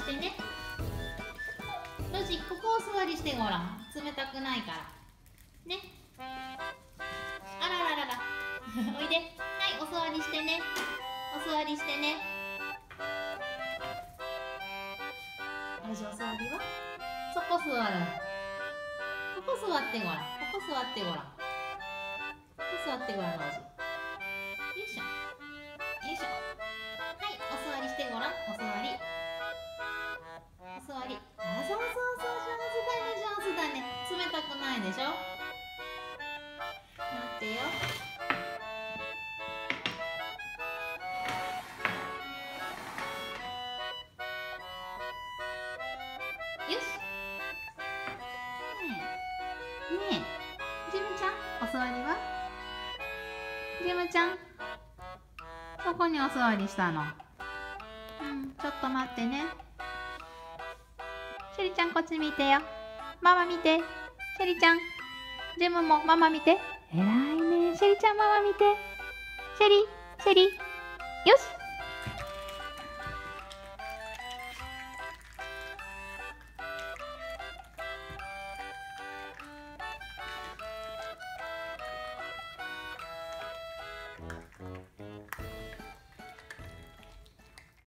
してね。ロジ、ここお座りしてごらん。冷たくないからね。あららららおいで。はい、お座りしてね。お座りしてね。ロジ、お座りはそこ座る。ここ座ってごらん。ここ座ってごらん。ここ座ってごらん、ロジ。よいしょ。よいしょ。はい、お座りしてごらん。お座り。お座り。あ、そうそうそう、上手だね、上手だね。冷たくないでしょ。待ってよ。よし。ねえ、ジムちゃん、お座りは？ジムちゃん、どこにお座りしたの？ちょっと待ってね。シェリちゃん、こっち見てよ。ママ見て。シェリちゃん、ジムもママ見て。えらいね。シェリちゃん、ママ見て。シェリ、シェリ。よし。